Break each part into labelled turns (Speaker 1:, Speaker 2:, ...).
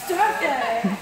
Speaker 1: Stop it!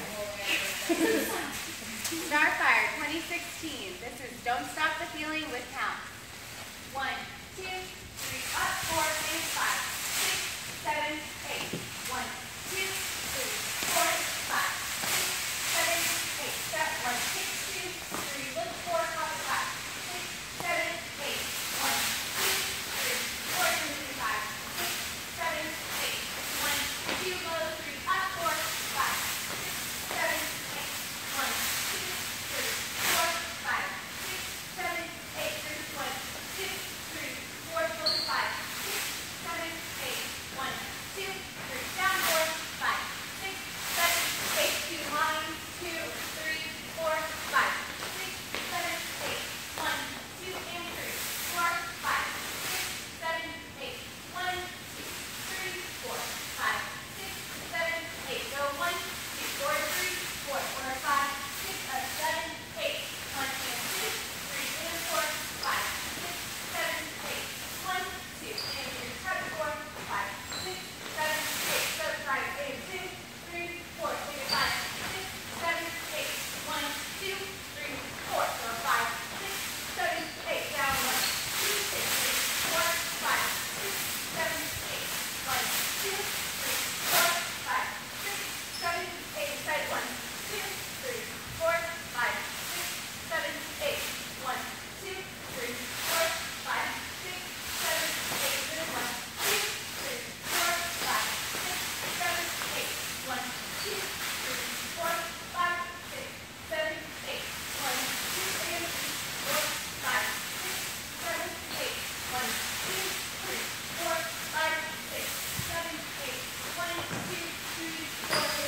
Speaker 2: Starfire 2016. This is Don't Stop the Feeling with Count. 1, 2, 3, up, 4, and 5, 6, 7, 8. 1, 2, 3, 4, 5, 6, 7, 8. Step 1, 6, 2, 3, look 4, top of clap. 6, 7, 8. 1, 2, 3, 4, 5, 6, 7, 8. 1, 2, go 3, up, 4, 5, 6, 7, 8. 1, 2, 3, 4, 5, 6, 7, 8. Here's 1, 2, 3, 4, go to 5, 6, 7, 8. 1, 2, 3, down 4, 5, 6, 7, 8. 2 lines, 2, 3, 4, 5, 6, 7, 8. 1, 2, and 3, 4, 5, 6, 7, 8. 1, 2, 3, 4, 5, 6, 7, 8. Go 1, 2, 4, 3, 4, 4, 5, 6, 7, 8. 1 and 2, 3 and 4, 5, 6, 7, 8. 1, 2 and 3, cut 4, 5, 6, 7, 8. So 5 and 2, 3, 4, 6, 5, 6, 7, 8. 1, 2, 3, 4. So 5, 6, 7, 8. Down 1, 2, 6, 4, 5, 6, 7, 8. 1, 2, 3, 4, 5, 6, 7, 8. Side 1, 2, 3, 4, 5, 6, 7, 8. 1, 2, 3, 4, 5, 6, 7, 8. Finish 1, 2, 3, 4, 5, 6, 7, 8. 1, 2, 3, 4, 5, 6, 7, 8. 1, 2 and 3, 4, 5, 6, 7, 8. 1, 2, 3, 4, 5, 6, 7, 8. 1, 2, 3, 4,